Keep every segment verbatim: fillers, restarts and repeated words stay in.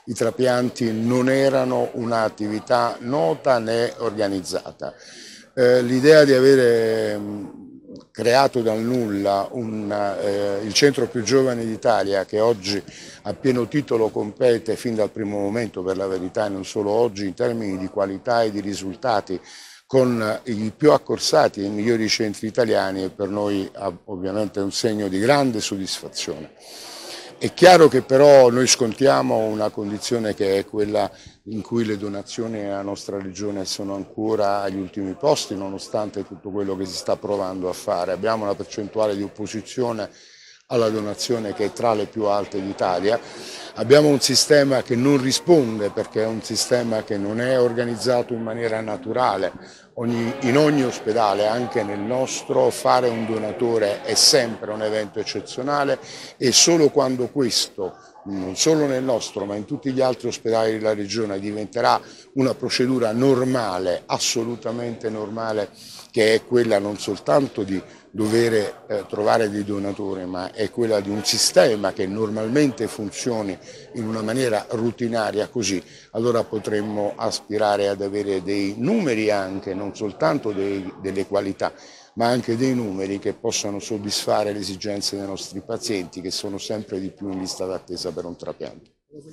i trapianti non erano un'attività nota né organizzata. Eh, l'idea di avere mh, creato dal nulla un, eh, il centro più giovane d'Italia, che oggi a pieno titolo compete fin dal primo momento, per la verità, e non solo oggi, in termini di qualità e di risultati, con i più accorsati e i migliori centri italiani, è per noi ovviamente un segno di grande soddisfazione. È chiaro che però noi scontiamo una condizione che è quella in cui le donazioni nella nostra regione sono ancora agli ultimi posti, nonostante tutto quello che si sta provando a fare. Abbiamo una percentuale di opposizione alla donazione che è tra le più alte d'Italia. Abbiamo un sistema che non risponde, perché è un sistema che non è organizzato in maniera naturale. Ogni, in ogni ospedale, anche nel nostro, fare un donatore è sempre un evento eccezionale, e solo quando questo, non solo nel nostro ma in tutti gli altri ospedali della regione, diventerà una procedura normale, assolutamente normale, che è quella non soltanto di dover eh, trovare dei donatori, ma è quella di un sistema che normalmente funzioni in una maniera rutinaria così, allora potremmo aspirare ad avere dei numeri anche, non soltanto dei, delle qualità, ma anche dei numeri che possano soddisfare le esigenze dei nostri pazienti, che sono sempre di più in lista d'attesa per un trapianto.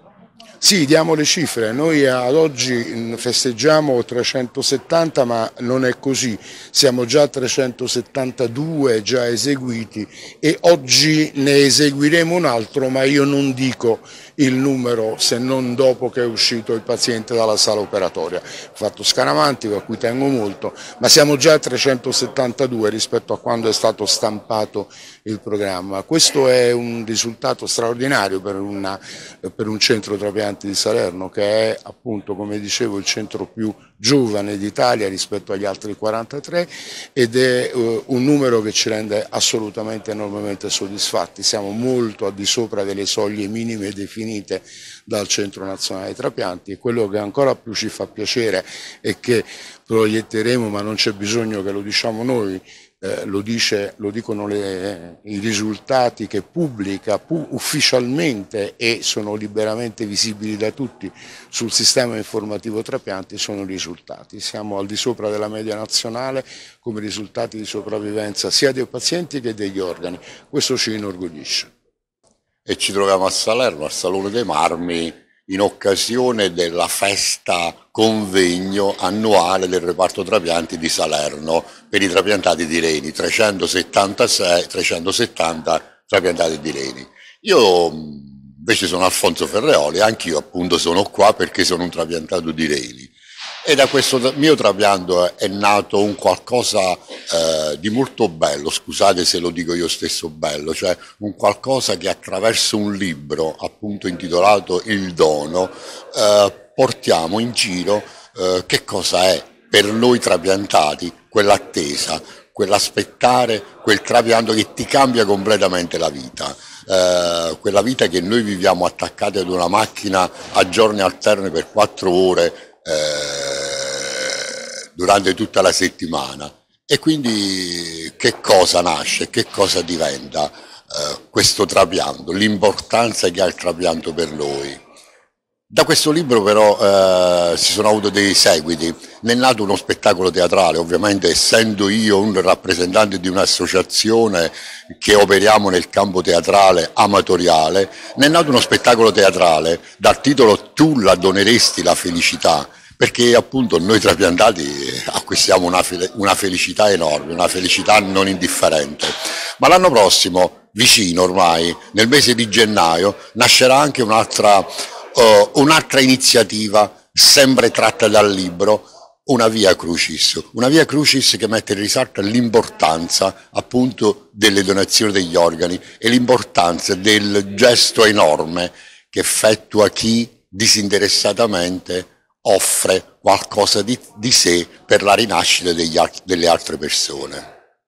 Sì, diamo le cifre. Noi ad oggi festeggiamo trecentosettanta, ma non è così. Siamo già a trecentosettantadue già eseguiti, e oggi ne eseguiremo un altro, ma io non dico il numero se non dopo che è uscito il paziente dalla sala operatoria. Fatto scaramantico, a cui tengo molto, ma siamo già a trecentosettantadue rispetto a quando è stato stampato il programma. Questo è un risultato straordinario per, una, per un centro trapianti di Salerno, che è appunto, come dicevo, il centro più giovane d'Italia rispetto agli altri quarantatré, ed è uh, un numero che ci rende assolutamente enormemente soddisfatti. Siamo molto al di sopra delle soglie minime definite dal Centro Nazionale dei Trapianti, e quello che ancora più ci fa piacere è che proietteremo, ma non c'è bisogno che lo diciamo noi, Eh, lo, dice, lo dicono le, i risultati che pubblica pu, ufficialmente e sono liberamente visibili da tutti sul sistema informativo trapianti, sono i risultati. Siamo al di sopra della media nazionale come risultati di sopravvivenza sia dei pazienti che degli organi. Questo ci inorgoglisce. E ci troviamo a Salerno, al Salone dei Marmi, in occasione della festa convegno annuale del reparto trapianti di Salerno per i trapiantati di reni, trecentosettantasei, trecentosettanta trapiantati di reni. Io invece sono Alfonso Ferreoli, anch'io appunto sono qua perché sono un trapiantato di reni. E da questo mio trapianto è nato un qualcosa eh, di molto bello, scusate se lo dico io stesso bello, cioè un qualcosa che attraverso un libro appunto intitolato Il Dono eh, portiamo in giro eh, che cosa è per noi trapiantati quell'attesa, quell'aspettare, quel trapianto che ti cambia completamente la vita. Eh, quella vita che noi viviamo attaccati ad una macchina a giorni alterni per quattro ore Eh, durante tutta la settimana. E quindi che cosa nasce, che cosa diventa eh, questo trapianto, l'importanza che ha il trapianto per noi. Da questo libro però eh, si sono avuti dei seguiti, ne è nato uno spettacolo teatrale, ovviamente essendo io un rappresentante di un'associazione che operiamo nel campo teatrale amatoriale, ne è nato uno spettacolo teatrale dal titolo Tu la doneresti la felicità, perché appunto noi trapiantati acquistiamo una, fe una felicità enorme, una felicità non indifferente. Ma l'anno prossimo, vicino ormai, nel mese di gennaio, nascerà anche un'altra uh, un'altra iniziativa, sempre tratta dal libro, una Via Crucis, una Via Crucis che mette in risalto l'importanza appunto delle donazioni degli organi e l'importanza del gesto enorme che effettua chi disinteressatamente offre qualcosa di, di sé per la rinascita degli, delle altre persone.